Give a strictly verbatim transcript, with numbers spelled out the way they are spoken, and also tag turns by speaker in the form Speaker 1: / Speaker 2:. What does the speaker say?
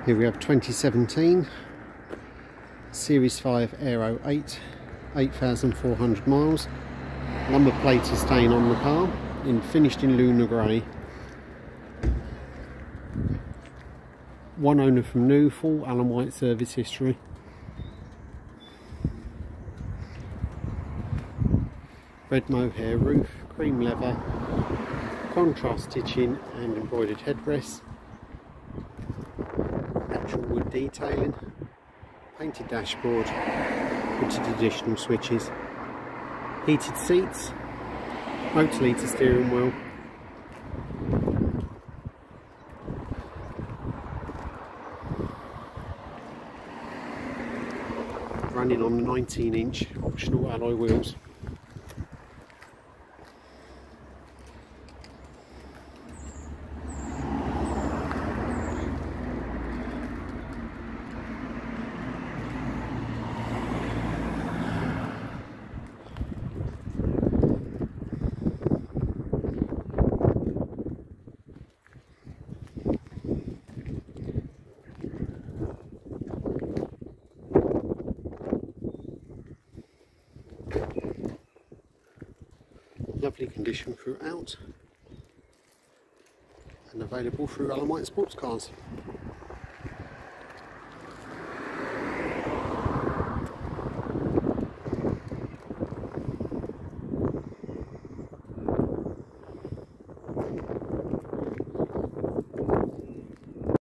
Speaker 1: Here we have twenty seventeen Series five Aero eight, eight thousand four hundred miles. Number plate is staying on the car, in finished in lunar grey. One owner from new, full alum white service history. Red mohair roof, cream leather, contrast stitching and embroidered headrests. Natural wood detailing, painted dashboard, fitted additional switches, heated seats, Moto-lita steering wheel, running on nineteen inch optional alloy wheels. Lovely condition throughout and available through Alum White Sports Cars.